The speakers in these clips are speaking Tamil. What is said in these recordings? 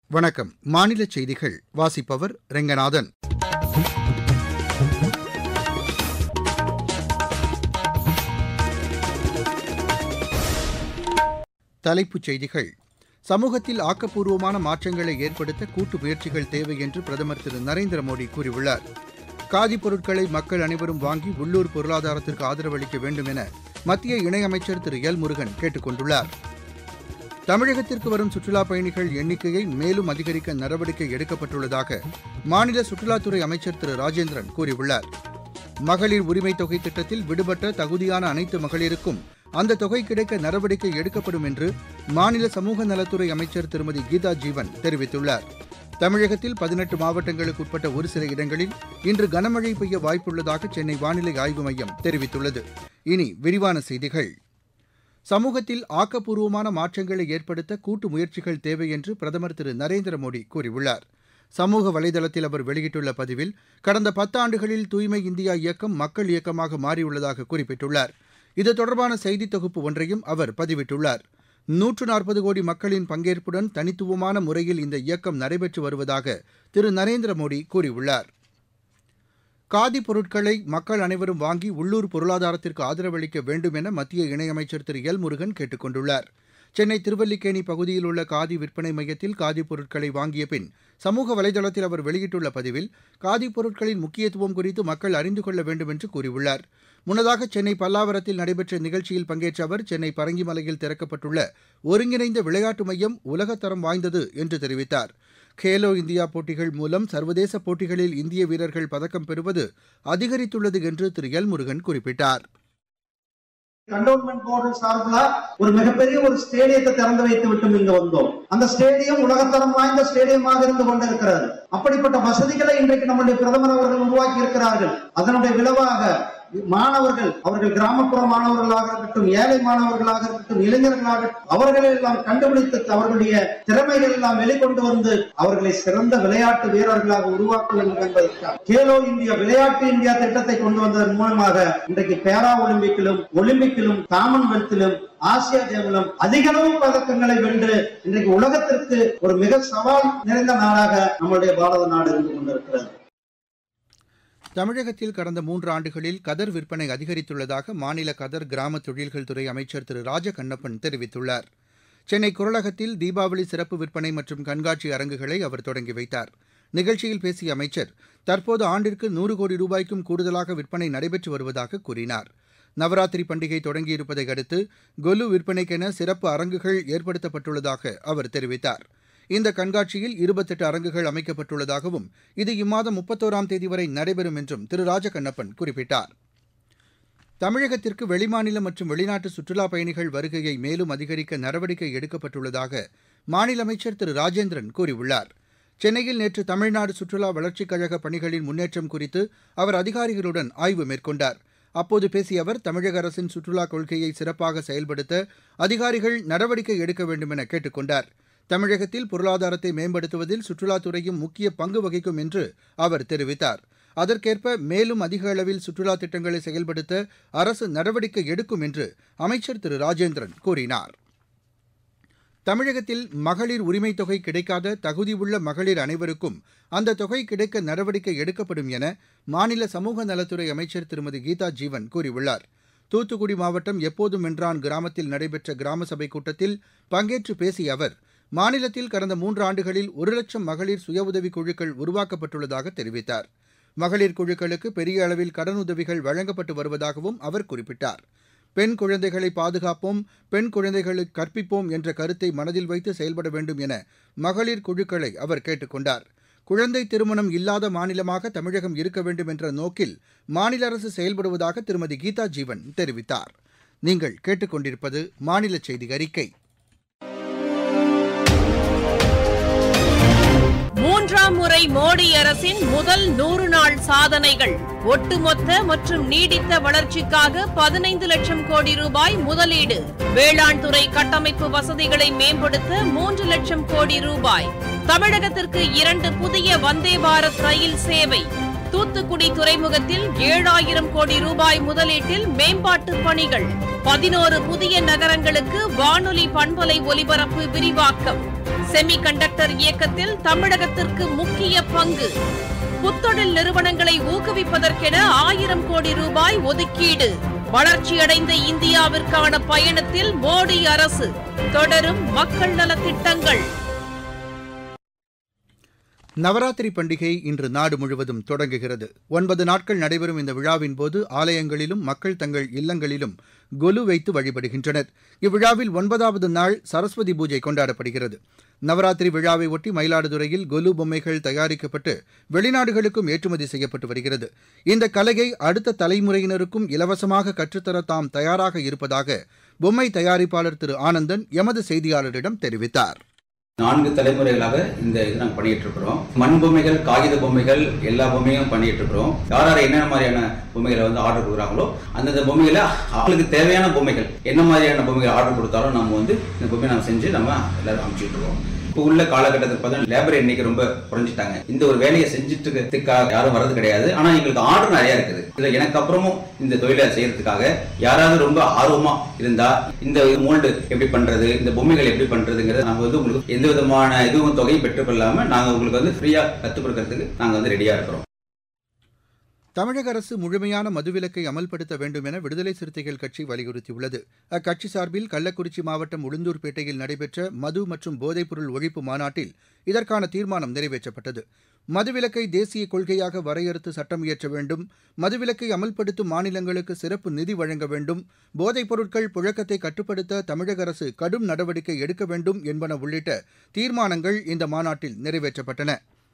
வணக்கம். மாநில செய்திகள் வாசிப்பவர் ரெங்கநாதன். தலைப்புச் செய்திகள். சமூகத்தில் ஆக்கப்பூர்வமான மாற்றங்களை ஏற்படுத்த கூட்டு முயற்சிகள் தேவை என்று பிரதமர் திரு நரேந்திர மோடி கூறியுள்ளார். காதி பொருட்களை மக்கள் அனைவரும் வாங்கி உள்ளூர் பொருளாதாரத்திற்கு ஆதரவு அளிக்க வேண்டும் என மத்திய இணையமைச்சர் திரு எல் முருகன் கேட்டுக் கொண்டுள்ளார். தமிழகத்திற்கு வரும் சுற்றுலாப் பயணிகள் எண்ணிக்கையை மேலும் அதிகரிக்க நடவடிக்கை எடுக்கப்பட்டுள்ளதாக மாநில சுற்றுலாத்துறை அமைச்சர் திரு ராஜேந்திரன் கூறியுள்ளார். மகளிர் உரிமைத் தொகை திட்டத்தில் விடுபட்ட தகுதியான அனைத்து மகளிருக்கும் அந்த தொகை கிடைக்க நடவடிக்கை எடுக்கப்படும் என்று மாநில சமூக நலத்துறை அமைச்சர் திருமதி கீதா ஜீவன் தெரிவித்துள்ளார். தமிழகத்தில் 18 மாவட்டங்களுக்கு உட்பட்ட ஒரு சில இடங்களில் இன்று கனமழை பெய்ய வாய்ப்புள்ளதாக சென்னை வானிலை ஆய்வு மையம் தெரிவித்துள்ளது. இனி விரிவான செய்திகள். சமூகத்தில் ஆக்கப்பூர்வமான மாற்றங்களை ஏற்படுத்த கூட்டு முயற்சிகள் தேவை என்று பிரதமர் திரு நரேந்திர மோடி கூறியுள்ளார். சமூக வலைதளத்தில் அவர் வெளியிட்டுள்ள பதிவில், கடந்த 10 ஆண்டுகளில் தூய்மை இந்தியா இயக்கம் மக்கள் இயக்கமாக மாறியுள்ளதாக குறிப்பிட்டுள்ளார். இது தொடர்பான செய்தி தொகுப்பு ஒன்றையும் அவர் பதிவிட்டுள்ளார். 140 கோடி மக்களின் பங்கேற்புடன் தனித்துவமான முறையில் இந்த இயக்கம் நடைபெற்று வருவதாக திரு நரேந்திர மோடி கூறியுள்ளார். காதி பொருட்களை மக்கள் அனைவரும் வாங்கி உள்ளூர் பொருளாதாரத்திற்கு ஆதரவளிக்க வேண்டும் என மத்திய இணையமைச்சர் திரு எல் முருகன் கேட்டுக் கொண்டுள்ளார். சென்னை திருவல்லிக்கேணி பகுதியில் உள்ள காதி விற்பனை மையத்தில் காதி பொருட்களை வாங்கிய பின் சமூக வலைதளத்தில் அவர் வெளியிட்டுள்ள பதிவில், காதி பொருட்களின் முக்கியத்துவம் குறித்து மக்கள் அறிந்து கொள்ள வேண்டும் என்று கூறியுள்ளார். முன்னதாக சென்னை பல்லாவரத்தில் நடைபெற்ற நிகழ்ச்சியில் பங்கேற்ற அவர், சென்னை பரங்கிமலையில் திறக்கப்பட்டுள்ள ஒருங்கிணைந்த விளையாட்டு மையம் உலகத்தரம் வாய்ந்தது என்று தெரிவித்தார். கேலோ இந்தியா போட்டிகள் மூலம் சர்வதேச போட்டிகளில் இந்திய வீரர்கள் பதக்கம் பெறுவது அதிகரித்துள்ளது என்று திரு எல் முருகன் குறிப்பிட்டார். கண்டோன்மெண்ட் போர்டு சார்பில் ஒரு மிகப்பெரிய ஒரு ஸ்டேடியத்தை திறந்து வைத்து விட்டு இங்கு வந்தோம். அந்த ஸ்டேடியம் உலகத்தரம் வாய்ந்த ஸ்டேடியமாக இருந்து கொண்டிருக்கிறது. அப்படிப்பட்ட வசதிகளை இன்றைக்கு நம்முடைய பிரதமர் அவர்கள் உருவாக்கி இருக்கிறார்கள். அதனுடைய விளைவாக மாணவர்கள், அவர்கள் கிராமப்புற மாணவர்களாக இருக்கட்டும், ஏழை மாணவர்களாக இருக்கட்டும், இளைஞர்களாக அவர்களை எல்லாம் கண்டுபிடித்து அவர்களுடைய திறமைகள் எல்லாம் வெளிக்கொண்டு வந்து அவர்களை சிறந்த விளையாட்டு வீரர்களாக உருவாக்க வேண்டும் என்பதற்காக கேலோ இந்தியா விளையாட்டு இந்தியா திட்டத்தை கொண்டு வந்ததன் மூலமாக இன்றைக்கு பேரா ஒலிம்பிக்கிலும் காமன்வெல்த்திலும் ஆசியா கேமிலும் அதிக அளவு பதக்கங்களை வென்று இன்றைக்கு உலகத்திற்கு ஒரு மிக சவால் நிறைந்த நாடாக நம்முடைய பாரத நாடு இருந்து கொண்டிருக்கிறது. தமிழகத்தில் கடந்த 3 ஆண்டுகளில் கதர் விற்பனை அதிகரித்துள்ளதாக மாநில கதர் கிராம தொழில்கள் துறை அமைச்சர் திரு ராஜகண்ணப்பன் தெரிவித்துள்ளார். சென்னை குரலகத்தில் தீபாவளி சிறப்பு விற்பனை மற்றும் கண்காட்சி அரங்குகளை அவர் தொடங்கி வைத்தார். நிகழ்ச்சியில் பேசிய அமைச்சர், தற்போது ஆண்டிற்கு 100 கோடி ரூபாய்க்கும் கூடுதலாக விற்பனை நடைபெற்று வருவதாக கூறினார். நவராத்திரி பண்டிகை தொடங்கியிருப்பதை அடுத்து கொலு விற்பனைக்கென சிறப்பு அரங்குகள் ஏற்படுத்தப்பட்டுள்ளதாக அவர் தெரிவித்தார். இந்த கண்காட்சியில் 28 அரங்குகள் அமைக்கப்பட்டுள்ளதாகவும் இது இம்மாதம் 31ஆம் தேதி வரை நடைபெறும் என்றும் திரு ராஜகண்ணப்பன் குறிப்பிட்டார். தமிழகத்திற்கு வெளிமாநில மற்றும் வெளிநாட்டு சுற்றுலாப் பயணிகள் வருகையை மேலும் அதிகரிக்க நடவடிக்கை எடுக்கப்பட்டுள்ளதாக மாநில அமைச்சர் திரு ராஜேந்திரன் கூறியுள்ளார். சென்னையில் நேற்று தமிழ்நாடு சுற்றுலா வளர்ச்சிக் கழக பணிகளின் முன்னேற்றம் குறித்து அவர் அதிகாரிகளுடன் ஆய்வு மேற்கொண்டார். அப்போது பேசிய அவர், தமிழக அரசின் சுற்றுலாக் கொள்கையை சிறப்பாக செயல்படுத்த அதிகாரிகள் நடவடிக்கை எடுக்க வேண்டும் என கேட்டுக் கொண்டார். தமிழகத்தில் பொருளாதாரத்தை மேம்படுத்துவதில் சுற்றுலாத்துறையும் முக்கிய பங்கு வகிக்கும் என்று அவர் தெரிவித்தார். அதற்கேற்ப மேலும் அதிக அளவில் சுற்றுலா திட்டங்களை செயல்படுத்த அரசு நடவடிக்கை எடுக்கும் என்று அமைச்சர் திரு ராஜேந்திரன் கூறினார். தமிழகத்தில் மகளிர் உரிமைத் தொகை கிடைக்காத தகுதியுள்ள மகளிர் அனைவருக்கும் அந்த தொகை கிடைக்க நடவடிக்கை எடுக்கப்படும் என மாநில சமூக நலத்துறை அமைச்சர் திருமதி கீதா ஜீவன் கூறியுள்ளார். தூத்துக்குடி மாவட்டம் எப்போதும் வென்றான் கிராமத்தில் நடைபெற்ற கிராம சபை கூட்டத்தில் பங்கேற்று பேசிய அவர், மாநிலத்தில் கடந்த 3 ஆண்டுகளில் 1 லட்சம் மகளிர் சுய உதவிக் குழுக்கள் உருவாக்கப்பட்டுள்ளதாக தெரிவித்தார். மகளிர் குழுக்களுக்கு பெரிய அளவில் கடனுதவிகள் வழங்கப்பட்டு வருவதாகவும் அவர் குறிப்பிட்டார். பெண் குழந்தைகளை பாதுகாப்போம், பெண் குழந்தைகளுக்கு கற்பிப்போம் என்ற கருத்தை மனதில் வைத்து செயல்பட வேண்டும் என மகளிர் குழுக்களை அவர் கேட்டுக் கொண்டார். குழந்தை திருமணம் இல்லாத மாநிலமாக தமிழகம் இருக்க வேண்டும் என்ற நோக்கில் மாநில அரசு செயல்படுவதாக திருமதி கீதா ஜீவன் தெரிவித்தார். நீங்கள் கேட்டுக்கொண்டிருப்பது மாநில செய்தி அறிக்கை. 3ஆம் முறை மோடி அரசின் முதல் 100 நாள் சாதனைகள். ஒட்டுமொத்த மற்றும் நீடித்த வளர்ச்சிக்காக 15 லட்சம் கோடி ரூபாய் முதலீடு. வேளாண் துறை கட்டமைப்பு வசதிகளை மேம்படுத்த 3 லட்சம் கோடி ரூபாய். தமிழகத்திற்கு 2 புதிய வந்தே பாரத் ரயில் சேவை. தூத்துக்குடி துறைமுகத்தில் 7000 கோடி ரூபாய் முதலீட்டில் மேம்பாட்டு பணிகள். 11 புதிய நகரங்களுக்கு வானொலி பண்பலை ஒலிபரப்பு விரிவாக்கம். செமிகண்டக்டர் இயக்கத்தில் தமிழகத்திற்கு முக்கிய பங்கு. புத்தொழில் நிறுவனங்களை ஊக்குவிப்பதற்கென 1000 கோடி ரூபாய் ஒதுக்கீடு. வளர்ச்சியடைந்த இந்தியாவிற்கான பயணத்தில் மோடி அரசு. தொடரும் மக்கள் நலத் திட்டங்கள். நவராத்திரி பண்டிகை இன்று நாடு முழுவதும் தொடங்குகிறது. 9 நாட்கள் நடைபெறும் இந்த விழாவின் போது ஆலயங்களிலும் மக்கள் தங்கள் இல்லங்களிலும் கொலு வைத்து வழிபடுகின்றனர். இவ்விழாவில் 9வது நாள் சரஸ்வதி பூஜை கொண்டாடப்படுகிறது. நவராத்திரி விழாவை ஒட்டி மயிலாடுதுறையில் கொலு பொம்மைகள் தயாரிக்கப்பட்டு வெளிநாடுகளுக்கும் ஏற்றுமதி செய்யப்பட்டு வருகிறது. இந்த கலையை அடுத்த தலைமுறையினருக்கும் இலவசமாக கற்றுத்தர தாம் தயாராக இருப்பதாக பொம்மை தயாரிப்பாளர் திரு ஆனந்தன் எமது செய்தியாளரிடம் தெரிவித்தார். 4 தலைமுறைகளாக இந்த இது நாங்கள் பண்ணிட்டு இருக்கிறோம். மண் பொம்மைகள், காகித பொம்மைகள், எல்லா பொம்மையும் பண்ணிட்டு இருக்கிறோம். யார் என்னென்ன மாதிரியான பொம்மைகளை ஆர்டர் கொடுக்குறாங்களோ அந்தந்த பொம்மைகளை அவங்களுக்கு தேவையான பொம்மைகள் என்ன மாதிரியான பொம்மைகள் ஆர்டர் கொடுத்தாலும் நம்ம இந்த பொம்மையை நம்ம செஞ்சு நம்ம எல்லாரும் அமைச்சிட்டு இருக்கோம். இப்போ உள்ள காலகட்டத்துக்கு பார்த்தா லேபர் எண்ணிக்கை ரொம்ப குறைஞ்சிட்டாங்க. இந்த ஒரு வேலையை செஞ்சுட்டுக்காக யாரும் வர்றது கிடையாது. ஆனால் எங்களுக்கு ஆர்டர் நிறைய இருக்குது. இதில் எனக்கு அப்புறமும் இந்த தொழிலை செய்யறதுக்காக யாராவது ரொம்ப ஆர்வமா இருந்தா இந்த மோல்டு எப்படி பண்றது, இந்த பொம்மைகள் எப்படி பண்றதுங்கிறத நாங்கள் உங்களுக்கு எந்த விதமான இதுவும் தொகையும் பெற்றுக்கொள்ளாம நாங்கள் உங்களுக்கு ஃப்ரீயா கற்றுக் கொடுக்கறதுக்கு நாங்கள் ரெடியா இருக்கிறோம். தமிழக அரசு முழுமையான மதுவிலக்கை அமல்படுத்த வேண்டும் என விடுதலை சிறுத்தைகள் கட்சி வலியுறுத்தியுள்ளது. அக்கட்சி சார்பில் கள்ளக்குறிச்சி மாவட்டம் உளுந்தூர்பேட்டையில் நடைபெற்ற மது மற்றும் போதைப்பொருள் ஒழிப்பு மாநாட்டில் இதற்கான தீர்மானம் நிறைவேற்றப்பட்டது. மதுவிலக்கை தேசிய கொள்கையாக வரையறுத்து சட்டம் இயற்ற வேண்டும், மதுவிலக்கை அமல்படுத்தும் மாநிலங்களுக்கு சிறப்பு நிதி வழங்க வேண்டும், போதைப் பொருட்கள் புழக்கத்தை கட்டுப்படுத்த தமிழக அரசு கடும் நடவடிக்கை எடுக்க வேண்டும் என்பன உள்ளிட்ட தீர்மானங்கள் இந்த மாநாட்டில் நிறைவேற்றப்பட்டன.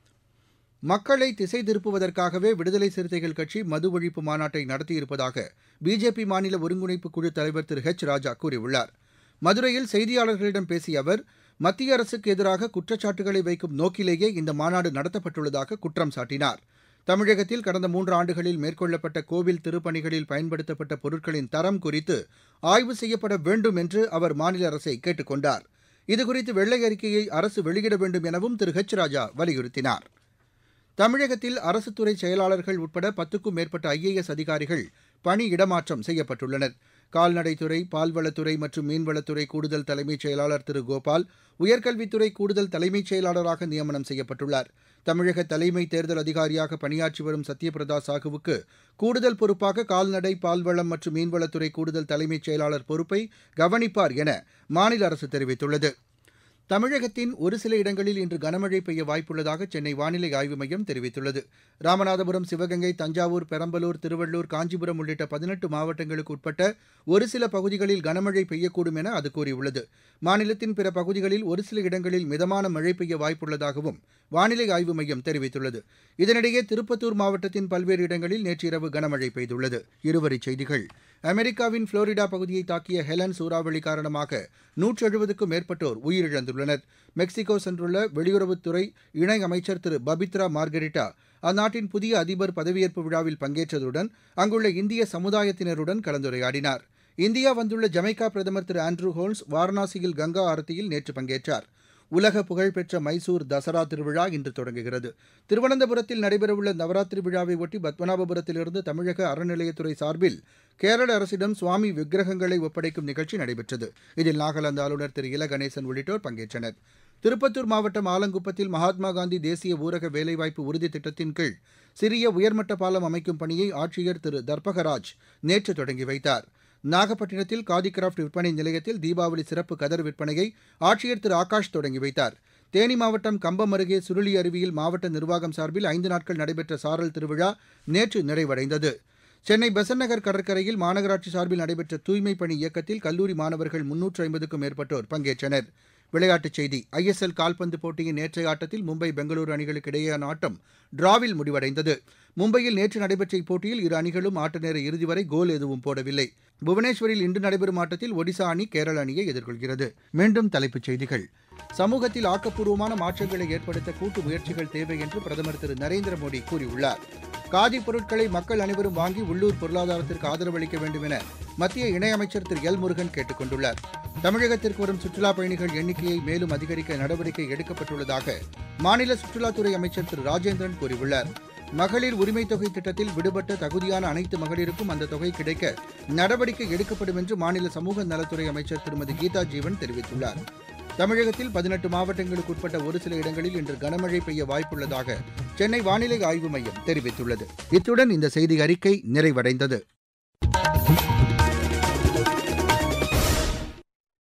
மக்களை திசை திருப்புவதற்காகவே விடுதலை சிறுத்தைகள் கட்சி மது ஒழிப்பு மாநாட்டை நடத்தியிருப்பதாக பிஜேபி மாநில ஒருங்கிணைப்பு குழு தலைவர் திரு ஹெச் ராஜா கூறியுள்ளார். மதுரையில் செய்தியாளர்களிடம் பேசிய அவர், மத்திய அரசுக்கு எதிராக குற்றச்சாட்டுகளை வைக்கும் நோக்கிலேயே இந்த மாநாடு நடத்தப்பட்டுள்ளதாக குற்றம் சாட்டினார். தமிழகத்தில் கடந்த 3 ஆண்டுகளில் மேற்கொள்ளப்பட்ட கோவில் திருப்பணிகளில் பயன்படுத்தப்பட்ட பொருட்களின் தரம் குறித்து ஆய்வு செய்யப்பட வேண்டும் என்று அவர் மாநில அரசை கேட்டுக் கொண்டார். இதுகுறித்து வெள்ளை அறிக்கையை அரசு வெளியிட வேண்டும் எனவும் திரு ஹெச் ராஜா வலியுறுத்தினார். தமிழகத்தில் அரசுத்துறை செயலாளர்கள் உட்பட 10க்கும் மேற்பட்ட IAS அதிகாரிகள் பணி இடமாற்றம் செய்யப்பட்டுள்ளனர். கால்நடைத்துறை, பால்வளத்துறை மற்றும் மீன்வளத்துறை கூடுதல் தலைமைச் செயலாளர் திரு கோபால் உயர்கல்வித்துறை கூடுதல் தலைமைச் செயலாளராக நியமனம் செய்யப்பட்டுள்ளார். தமிழக தலைமை தேர்தல் அதிகாரியாக பணியாற்றி வரும் சத்யபிரதா சாஹூவுக்கு கூடுதல் பொறுப்பாக கால்நடை, பால்வளம் மற்றும் மீன்வளத்துறை கூடுதல் தலைமைச் செயலாளர் பொறுப்பை கவனிப்பார் என மாநில அரசு தெரிவித்துள்ளது. தமிழகத்தின் ஒரு சில இடங்களில் இன்று கனமழை பெய்ய வாய்ப்புள்ளதாக சென்னை வானிலை ஆய்வு மையம் தெரிவித்துள்ளது. ராமநாதபுரம், சிவகங்கை, தஞ்சாவூர், பெரம்பலூர், திருவள்ளூர், காஞ்சிபுரம் உள்ளிட்ட 18 மாவட்டங்களுக்கு உட்பட்ட ஒரு சில பகுதிகளில் கனமழை பெய்யக்கூடும் என அது கூறியுள்ளது. மாநிலத்தின் பிற பகுதிகளில் ஒரு சில இடங்களில் மிதமான மழை பெய்ய வாய்ப்புள்ளதாகவும் வானிலை ஆய்வு மையம் தெரிவித்துள்ளது. இதனிடையே திருப்பத்தூர் மாவட்டத்தின் பல்வேறு இடங்களில் நேற்று இரவு கனமழை பெய்துள்ளது. இருவரிச் செய்திகள். அமெரிக்காவின் புளோரிடா பகுதியை தாக்கிய ஹெலன் சூறாவளி காரணமாக 170க்கும் மேற்பட்டோர் உயிரிழந்துள்ளனர். மெக்சிகோ சென்றுள்ள வெளியுறவுத்துறை இணை அமைச்சர் திரு பபித்ரா மார்கரிட்டா அந்நாட்டின் புதிய அதிபர் பதவியேற்பு விழாவில் பங்கேற்றதுடன் அங்குள்ள இந்திய சமுதாயத்தினருடன் கலந்துரையாடினார். இந்தியா வந்துள்ள ஜமைக்கா பிரதமர் திரு ஆண்ட்ரூ ஹோல்ஸ் வாரணாசியில் கங்கா ஆரத்தியில் நேற்று பங்கேற்றார். உலக புகழ்பெற்ற மைசூர் தசரா திருவிழா இன்று தொடங்குகிறது. திருவனந்தபுரத்தில் நடைபெறவுள்ள நவராத்திரி விழாவை ஒட்டி பத்மநாபபுரத்திலிருந்து தமிழக அறநிலையத்துறை சார்பில் கேரள அரசிடம் சுவாமி விக்கிரகங்களை ஒப்படைக்கும் நிகழ்ச்சி நடைபெற்றது. இதில் நாகாலாந்து ஆளுநர் திரு இல கணேசன் உள்ளிட்டோர் பங்கேற்றனர். திருப்பத்தூர் மாவட்டம் ஆலங்குப்பத்தில் மகாத்மா காந்தி தேசிய ஊரக வேலைவாய்ப்பு உறுதி திட்டத்தின் கீழ் சிறிய உயர்மட்ட பாலம் அமைக்கும் பணியை ஆட்சியர் திரு தர்பகராஜ் நேற்று தொடங்கி வைத்தார். நாகப்பட்டினத்தில் காதி கிராப்ட் விற்பனை நிலையத்தில் தீபாவளி சிறப்பு கதர் விற்பனையை ஆட்சியர் திரு ஆகாஷ் தொடங்கி வைத்தார். தேனி மாவட்டம் கம்பம் அருகே சுருளி அருவியில் மாவட்ட நிர்வாகம் சார்பில் 5 நாட்கள் நடைபெற்ற சாரல் திருவிழா நேற்று நிறைவடைந்தது. சென்னை பெசன்ட் நகர் கடற்கரையில் மாநகராட்சி சார்பில் நடைபெற்ற தூய்மைப் பணி இயக்கத்தில் கல்லூரி மாணவர்கள் 350க்கும் மேற்பட்டோர் பங்கேற்றனர். விளையாட்டுச் செய்தி. ISL கால்பந்து போட்டியின் நேற்றைய ஆட்டத்தில் மும்பை, பெங்களூரு அணிகளுக்கு இடையேயான ஆட்டம் டிராவில் முடிவடைந்தது. மும்பையில் நேற்று நடைபெற்ற இப்போட்டியில் இரு அணிகளும் ஆட்ட நேர இறுதி வரை கோல் எதுவும் போடவில்லை. புவனேஸ்வரில் இன்று நடைபெறும் ஆட்டத்தில் ஒடிசா அணி கேரள அணியை எதிர்கொள்கிறது. மீண்டும் தலைப்புச் செய்திகள். சமூகத்தில் ஆக்கப்பூர்வமான மாற்றங்களை ஏற்படுத்த கூட்டு முயற்சிகள் தேவை என்று பிரதமர் திரு நரேந்திர மோடி கூறியுள்ளார். காதி பொருட்களை மக்கள் அனைவரும் வாங்கி உள்ளூர் பொருளாதாரத்திற்கு ஆதரவளிக்க வேண்டும் என மத்திய இணையமைச்சர் திரு எல் முருகன் கேட்டுக் கொண்டுள்ளார். தமிழகத்திற்கு வரும் சுற்றுலாப் பயணிகள் எண்ணிக்கையை மேலும் அதிகரிக்க நடவடிக்கை எடுக்கப்பட்டுள்ளதாக மாநில சுற்றுலாத்துறை அமைச்சர் திரு ராஜேந்திரன் கூறியுள்ளார். மகளிர் உரிமைத் தொகை திட்டத்தில் விடுபட்ட தகுதியான அனைத்து மகளிருக்கும் அந்த தொகை கிடைக்க நடவடிக்கை எடுக்கப்படும் என்று மாநில சமூக நலத்துறை அமைச்சர் திருமதி கீதா ஜீவன் தெரிவித்துள்ளார். தமிழகத்தில் 18 மாவட்டங்களுக்கு உட்பட்ட ஒரு சில இடங்களில் இன்று கனமழை பெய்ய வாய்ப்புள்ளதாக சென்னை வானிலை ஆய்வு மையம் தெரிவித்துள்ளது. இத்துடன் இந்த செய்தி அறிக்கை நிறைவடைந்தது.